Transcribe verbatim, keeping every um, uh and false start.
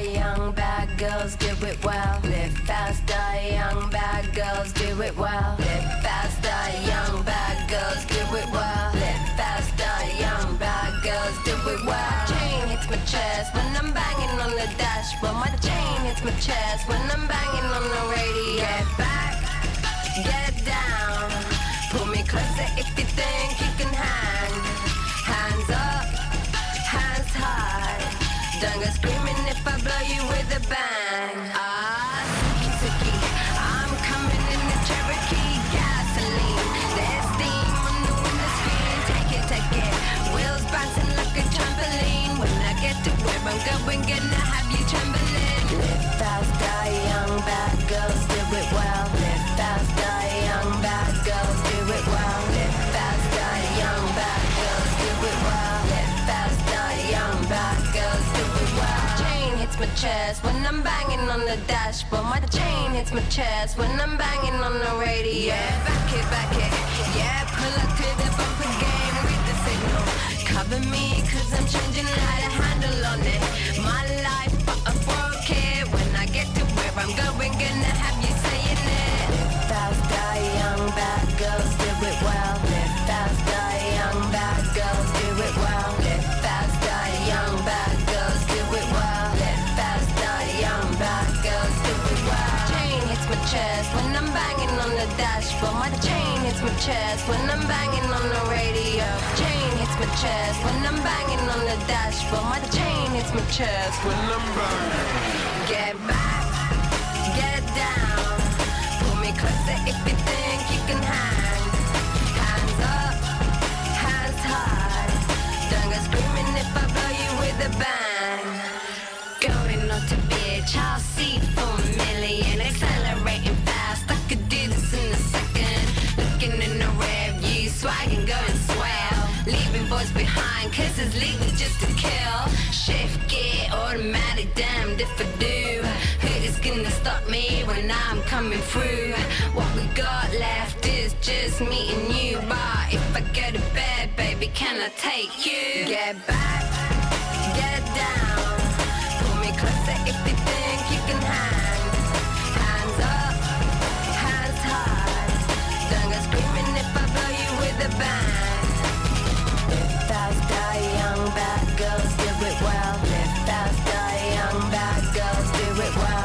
young bad girls do it well. Live faster, young bad girls do it well. Live faster, young bad girls do it well. Live faster, young bad girls do it well. Chain hits my chest when I'm banging on the dashboard. My chain hits my chest when I'm banging on the radio. Get back, get down. Pull me closer if you think you can hang. Hands up, hands high. Don't go screaming if I blow you with a bang. Ah, Suki Suki, I'm coming in the Cherokee gasoline. There's steam on the window screen. Take it, take it. Wheels bouncing like a trampoline. When I get to where I'm going, gonna have you trembling. Live faster, young bad girls do it well. Live faster, young bad girls do it well. Live faster, young bad girls do it well. Live faster, young bad girls do it well. Chain hits my chest when I'm banging on the dashboard. My chain hits my chest when I'm banging on the radio. Yeah, back it, back it. Yeah, pull up to the bumper game with the signal. Cover me cause I'm changing how to handle on it. My life but I broke it. When I get to where I'm going, gonna have you saying it. Live faster, young bad girls do it well. Live faster, young bad girls do it well. Live faster, young bad girls do it well. Live faster, young bad girls do it well. Chain hits my chest when I'm banging on the dashboard. My chain hits my chest when I'm banging on the radio. Chain hits my chest when I'm banging on the dashboard. My chain hits my chest when I'm banging. Get back, get down. Pull me closer if you think you can hang. Hands up, hands high. Don't go screaming if I blow you with a bang. Going on to bitch, I'll see for a million. Accelerating fast, I could do this in a second. Looking in the rear view, swagging, going swell. Leaving boys behind, cause it's legal just to kill. Shift gear, automatic, damned if I do. Who is gonna stop me when I'm coming through? What we got left is just me and you. But if I go to bed, baby, can I take you? Get back, get down. Pull me closer if you think you can hang. Hands up, hands high. Don't go screaming if I blow you with a bang. Live faster, young bad girls do it well. Live faster, young bad girls do it well.